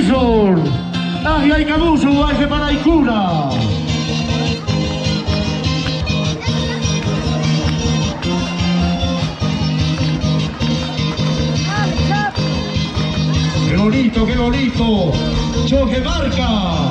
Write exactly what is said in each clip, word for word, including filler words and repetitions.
Isur, Asia y Camusu, Asia para Icuna. ¡Qué bonito, qué bonito! ¡Choque marca!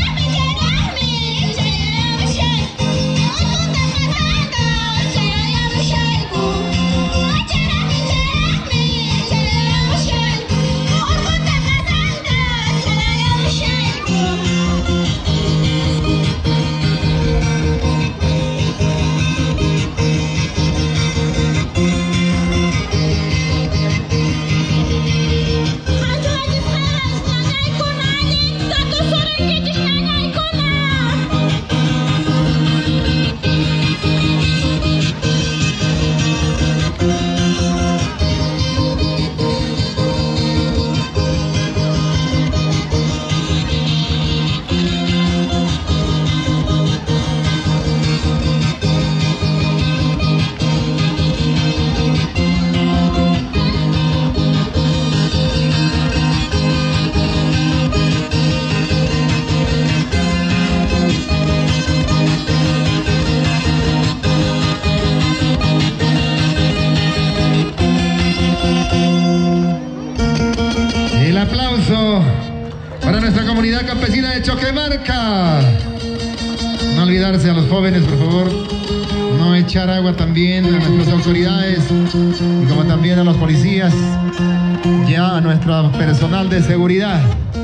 Aplauso para nuestra comunidad campesina de Choquemarca. No olvidarse a los jóvenes, por favor. No echar agua también a nuestras autoridades y como también a los policías, ya a nuestro personal de seguridad.